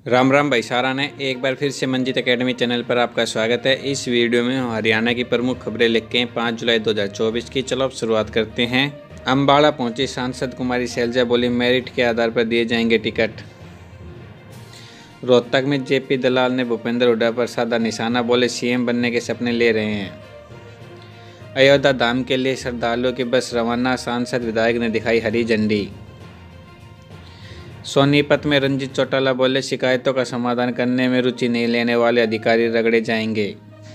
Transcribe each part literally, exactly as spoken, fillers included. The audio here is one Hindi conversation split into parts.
राम राम भाई सारा ने एक बार फिर से मंजीत एकेडमी चैनल पर आपका स्वागत है। इस वीडियो में हम हरियाणा की प्रमुख खबरें लेके हैं पाँच जुलाई दो हज़ार चौबीस की। चलो अब शुरुआत करते हैं। अम्बाड़ा पहुंची सांसद कुमारी शैलजा, बोली मेरिट के आधार पर दिए जाएंगे टिकट। रोहतक में जेपी दलाल ने भूपेंद्र हुड्डा पर साधा निशाना, बोले सीएम बनने के सपने ले रहे हैं। अयोध्या धाम के लिए श्रद्धालुओं की बस रवाना, सांसद विधायक ने दिखाई हरी झंडी। सोनीपत में रंजीत चौटाला, बोले शिकायतों का समाधान करने में रुचि नहीं लेने वाले अधिकारी रगड़े जाएंगे।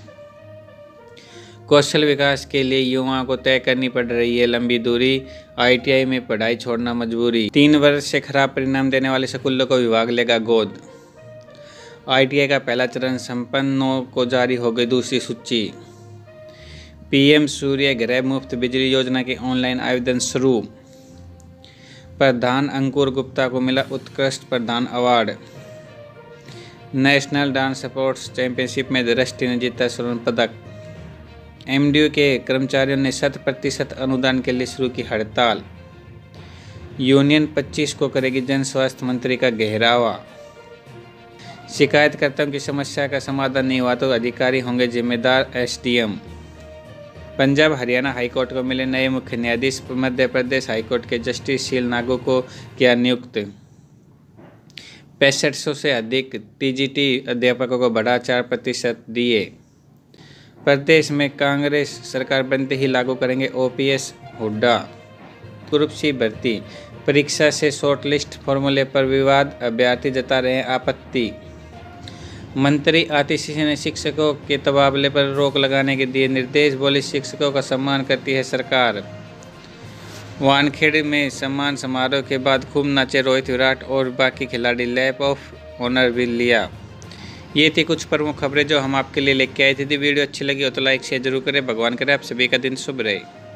कौशल विकास के लिए युवाओं को तय करनी पड़ रही है लंबी दूरी, आईटीआई में पढ़ाई छोड़ना मजबूरी। तीन वर्ष से खराब परिणाम देने वाले स्कूलों को विभाग लेगा गोद। आईटीआई का पहला चरण संपन्न, नौ को जारी हो गई दूसरी सूची। पीएम सूर्य गृह मुफ्त बिजली योजना के ऑनलाइन आवेदन शुरू। प्रधान अंकुर गुप्ता को मिला उत्कृष्ट प्रधान award. National dance sports championship में दृष्टि ने जीता स्वर्ण पदक। एमडीयू के कर्मचारियों ने शत प्रतिशत अनुदान के लिए शुरू की हड़ताल। यूनियन पच्चीस को करेगी जन स्वास्थ्य मंत्री का घेरावा। शिकायतकर्ताओं की समस्या का समाधान नहीं हुआ तो अधिकारी होंगे जिम्मेदार, एसडीएम। पंजाब हरियाणा हाईकोर्ट को मिले नए मुख्य न्यायाधीश। मध्य प्रदेश हाईकोर्ट के जस्टिस शील नागू को किया नियुक्त। पैंसठ सौ से अधिक टीजीटी अध्यापकों को बढ़ा चार प्रतिशत दिए। प्रदेश में कांग्रेस सरकार बनते ही लागू करेंगे ओपीएस, हुड्डा। ग्रुप सी भर्ती परीक्षा से शॉर्टलिस्ट फॉर्मूले पर विवाद, अभ्यर्थी जता रहे हैं आपत्ति। मंत्री आतिशी ने शिक्षकों के तबादले पर रोक लगाने के दिए निर्देश, बोली शिक्षकों का सम्मान करती है सरकार। वानखेड़े में सम्मान समारोह के बाद खूब नाचे रोहित, विराट और बाकी खिलाड़ी, लैप ऑफ ऑनर भी लिया। ये थी कुछ प्रमुख खबरें जो हम आपके लिए लेके आए थे। यदि वीडियो अच्छी लगी हो तो लाइक शेयर जरूर करें। भगवान करे आप सभी का दिन शुभ रहे।